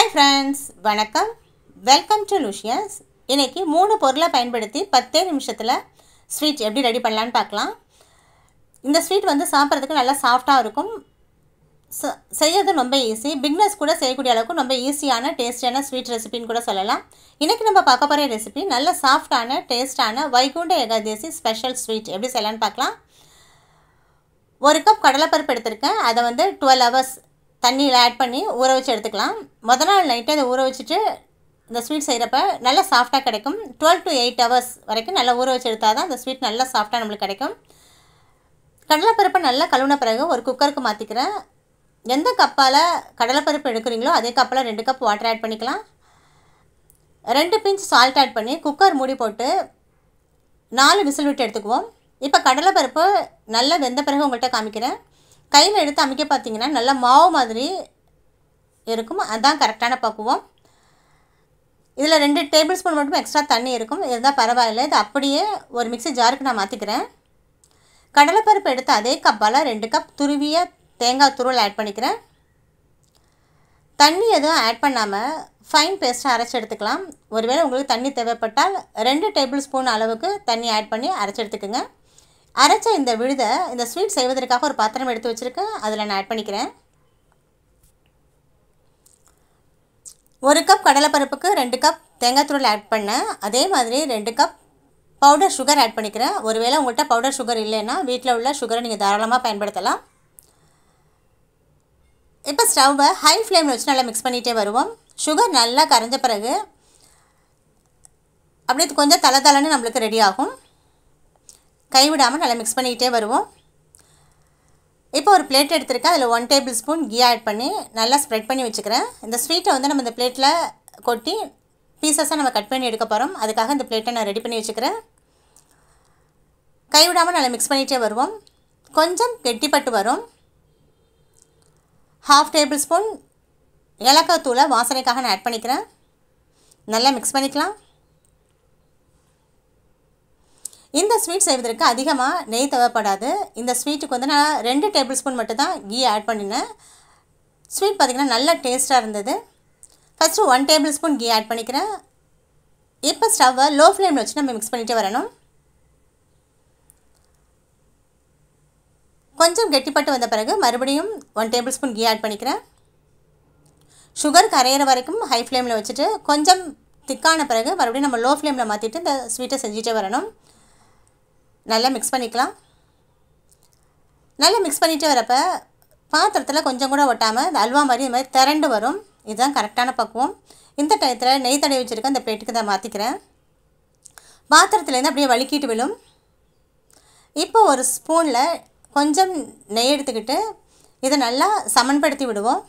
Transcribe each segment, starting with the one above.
Hi friends, வணக்கம். Welcome to Luscious. இன்றைக்கி 3 பொருளை பயன்படுத்தி 10 நிமிஷத்தில் ஸ்வீட் எப்படி ரெடி பண்ணலான்னு பார்க்கலாம். இந்த ஸ்வீட் வந்து சாப்பிட்றதுக்கு நல்லா சாஃப்டாக இருக்கும். செய்யறது ரொம்ப ஈஸி. பிக்னஸ் கூட செய்யக்கூடிய அளவுக்கு ரொம்ப ஈஸியான டேஸ்டியான ஸ்வீட் ரெசிபின்னு கூட சொல்லலாம். இன்றைக்கி நம்ம பார்க்க போகிற ரெசிபி நல்ல சாஃப்டான டேஸ்டான வைகுண்ட ஏகாதசி ஸ்பெஷல் ஸ்வீட் எப்படி செய்யலான்னு பார்க்கலாம். 1 கப் கடலைப்பருப்பு எடுத்திருக்கேன். அதை வந்து 12 hours தண்ணியில் ஆட் பண்ணி ஊற வச்சு எடுத்துக்கலாம். முதல் நாள் நைட்டே அதை ஊற வச்சுட்டு இந்த ஸ்வீட் செய்கிறப்ப நல்லா சாஃப்டாக கிடைக்கும். 12 to 8 hours வரைக்கும் நல்லா ஊற வச்சு எடுத்தால் தான் அந்த ஸ்வீட் நல்லா சாஃப்டாக நம்மளுக்கு கிடைக்கும். கடலைப்பருப்பை நல்லா கழுவின பிறகு ஒரு குக்கருக்கு மாற்றிக்கிறேன். எந்த கப்பால் கடலைப்பருப்பு எடுக்கிறீங்களோ அதே கப்பில் 2 கப் வாட்டர் ஆட் பண்ணிக்கலாம். 2 பிஞ்ச் சால்ட் ஆட் பண்ணி குக்கர் மூடி போட்டு 4 விசில் விட்டு எடுத்துக்குவோம். இப்போ கடலைப்பருப்பு நல்லா வெந்த பிறகு உங்கள்கிட்ட காமிக்கிறேன். கையில் எடுத்து அமைக்க பார்த்தீங்கன்னா நல்லா மாவு மாதிரி இருக்கும். அதுதான் கரெக்டான பக்குவம். இதில் 2 டேபிள் ஸ்பூன் மட்டும் எக்ஸ்ட்ரா தண்ணி இருக்கும். இதுதான் பரவாயில்லை. இது அப்படியே ஒரு மிக்ஸி ஜாருக்கு நான் மாற்றிக்கிறேன். கடலைப்பருப்பு எடுத்து அதே கப்பால் 2 கப் துருவிய தேங்காய் துருவல் ஆட் பண்ணிக்கிறேன். தண்ணி எதுவும் ஆட் பண்ணாமல் ஃபைன் பேஸ்ட்டாக அரைச்சி எடுத்துக்கலாம். ஒருவேளை உங்களுக்கு தண்ணி தேவைப்பட்டால் 2 டேபிள் ஸ்பூன் அளவுக்கு தண்ணி ஆட் பண்ணி அரைச்சி எடுத்துக்கோங்க. அரைச்ச இந்த விழுதை இந்த ஸ்வீட் செய்வதற்காக ஒரு பாத்திரம் எடுத்து வச்சுருக்கேன். அதில் நான் ஆட் பண்ணிக்கிறேன். 1 கப் கடலைப்பருப்புக்கு 2 கப் தேங்காய் துருவல் ஆட் பண்ணேன். அதே மாதிரி 2 கப் பவுடர் சுகர் ஆட் பண்ணிக்கிறேன். ஒருவேளை உங்கள்கிட்ட பவுடர் சுகர் இல்லைன்னா வீட்டில் உள்ள சுகரை நீங்கள் தாராளமாக பயன்படுத்தலாம். இப்போ ஸ்டவ்வை ஹை ஃப்ளேமில் வச்சு நல்லா மிக்ஸ் பண்ணிகிட்டே வருவோம். சுகர் நல்லா கரைஞ்ச பிறகு அப்படியே கொஞ்சம் தலை நம்மளுக்கு ரெடி ஆகும். கைவிடாமல் நல்லா மிக்ஸ் பண்ணிக்கிட்டே வருவோம். இப்போ ஒரு பிளேட் எடுத்துருக்கேன். அதில் 1 டேபிள் ஸ்பூன் கீ ஆட் பண்ணி நல்லா ஸ்ப்ரெட் பண்ணி வச்சுக்கிறேன். இந்த ஸ்வீட்டை வந்து நம்ம இந்த பிளேட்டில் கொட்டி பீசஸாக நம்ம கட் பண்ணி எடுக்க போகிறோம். அதுக்காக இந்த பிளேட்டை நான் ரெடி பண்ணி வச்சுக்கிறேன். கைவிடாமல் நல்லா மிக்ஸ் பண்ணிகிட்டே வருவோம். கொஞ்சம் கெட்டிப்பட்டு வரும். 1/2 டேபிள் ஸ்பூன் ஏலக்காய் தூளை வாசனைக்காக நான் ஆட் பண்ணிக்கிறேன். நல்லா மிக்ஸ் பண்ணிக்கலாம். இந்த ஸ்வீட் செய்வதற்கு அதிகமாக நெய் தேவைப்படாது. இந்த ஸ்வீட்டுக்கு வந்து நான் 2 டேபிள் ஸ்பூன் மட்டும் தான் கீ ஆட் பண்ணினேன். ஸ்வீட் பார்த்திங்கன்னா நல்ல டேஸ்ட்டாக இருந்தது. First 1 table spoon ghee add பண்ணிக்கிறேன். இப்போ ஸ்டவ்வை லோ ஃப்ளேமில் வச்சு நம்ம மிக்ஸ் பண்ணிகிட்டே வரணும். கொஞ்சம் கெட்டிப்பட்டு வந்த பிறகு மறுபடியும் 1 டேபிள் ஸ்பூன் கீ ஆட் பண்ணிக்கிறேன். சுகர் கரையிற வரைக்கும் ஹை ஃப்ளேமில் வச்சுட்டு கொஞ்சம் திக்கான பிறகு மறுபடியும் நம்ம லோ ஃப்ளேமில் மாற்றிட்டு இந்த ஸ்வீட்டை செஞ்சுட்டே வரணும். நல்லா மிக்ஸ் பண்ணிக்கலாம். நல்லா மிக்ஸ் பண்ணிகிட்டே வரப்போ பாத்திரத்தில் கொஞ்சம் கூட ஒட்டாமல் இந்த அல்வா மாதிரி இது மாதிரி திரண்டு வரும். இதுதான் கரெக்டான பக்குவம். இந்த டயத்தில் நெய் தடவி வச்சுருக்க அந்த பிளேட்டுக்கு தான் மாற்றிக்கிறேன். பாத்திரத்துலேருந்து அப்படியே வலிக்கிட்டு விழும். இப்போ ஒரு ஸ்பூனில் கொஞ்சம் நெய் எடுத்துக்கிட்டு இதை நல்லா சமன்படுத்தி விடுவோம்.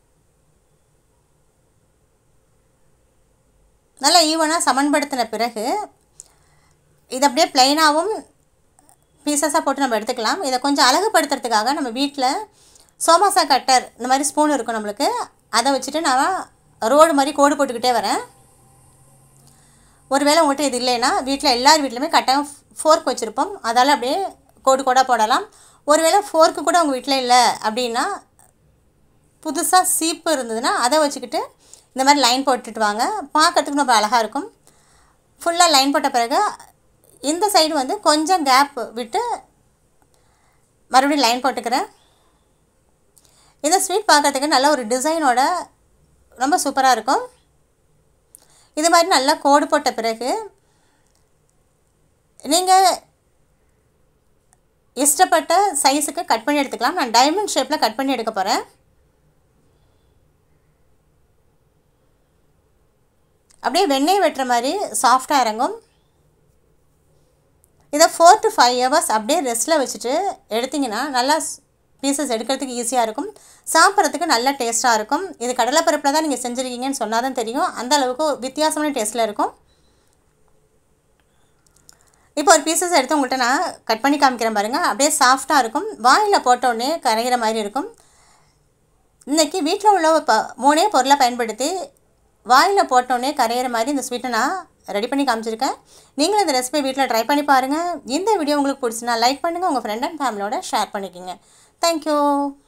நல்லா ஈவனாக சமன்படுத்தின பிறகு இது அப்படியே ப்ளைனாகவும் பீசஸாக போட்டு நம்ம எடுத்துக்கலாம். இதை கொஞ்சம் அழகுபடுத்துறதுக்காக நம்ம வீட்டில் சோமாசா கட்டர் இந்த மாதிரி ஸ்பூன் இருக்கும் நம்மளுக்கு. அதை வச்சுட்டு நான் ரோடு மாதிரி கோடு போட்டுக்கிட்டே வரேன். ஒருவேளை உங்கள்கிட்ட இது இல்லைன்னா வீட்டில் எல்லார் வீட்லையுமே கட்டாயம் ஃபோர்க் வச்சுருப்போம். அதால் அப்படியே கோடு கோடாக போடலாம். ஒருவேளை ஃபோர்க்கு கூட உங்கள் வீட்டில் இல்லை அப்படின்னா புதுசாக சீப்பு இருந்ததுன்னா அதை வச்சுக்கிட்டு இந்த மாதிரி லைன் போட்டுட்டு வாங்க. பார்க்குறதுக்கு ரொம்ப அழகாக இருக்கும். ஃபுல்லாக லைன் போட்ட பிறகு இந்த சைடு வந்து கொஞ்சம் கேப் விட்டு மறுபடியும் லைன் போட்டுக்கிறேன். இந்த ஸ்வீட் பார்க்குறதுக்கு நல்ல ஒரு டிசைனோட ரொம்ப சூப்பராக இருக்கும். இது மாதிரி நல்லா கோடு போட்ட பிறகு நீங்கள் இஷ்டப்பட்ட சைஸுக்கு கட் பண்ணி எடுத்துக்கலாம். நான் டைமண்ட் ஷேப்பில் கட் பண்ணி எடுக்க போகிறேன். அப்படியே வெண்ணெய் வெட்டுற மாதிரி சாஃப்டாக இறங்கும். இதை 4 to 5 hours அப்படியே ரெஸ்ட்டில் வச்சுட்டு எடுத்திங்கன்னா நல்லா பீசஸ் எடுக்கிறதுக்கு ஈஸியாக இருக்கும். சாப்பிட்றதுக்கு நல்ல டேஸ்ட்டாக இருக்கும். இது கடலைப்பருப்பில் தான் நீங்கள் செஞ்சுருக்கீங்கன்னு சொன்னால் தான் தெரியும். அந்த அளவுக்கு வித்தியாசமான டேஸ்ட்டில் இருக்கும். இப்போ ஒரு பீசஸ் எடுத்து உங்கள்கிட்ட நான் கட் பண்ணி காமிக்கிறேன் பாருங்கள். அப்படியே சாஃப்டாக இருக்கும். வாயில் போட்டோடனே கரைகிற மாதிரி இருக்கும். இன்றைக்கி வீட்டில் உள்ள 3 பொருளை பயன்படுத்தி வாயில் போட்டோடனே கரையிற மாதிரி இந்த ஸ்வீட்டை நான் ரெடி பண்ணி காமிச்சிருக்கேன். நீங்களும் இந்த ரெசிபி வீட்டில் ட்ரை பண்ணி பாருங்கள். இந்த வீடியோ உங்களுக்கு பிடிச்சினா லைக் பண்ணுங்கள். உங்கள் ஃப்ரெண்ட் அண்ட் ஃபேமிலியோட ஷேர் பண்ணிக்கோங்க. தேங்க்யூ.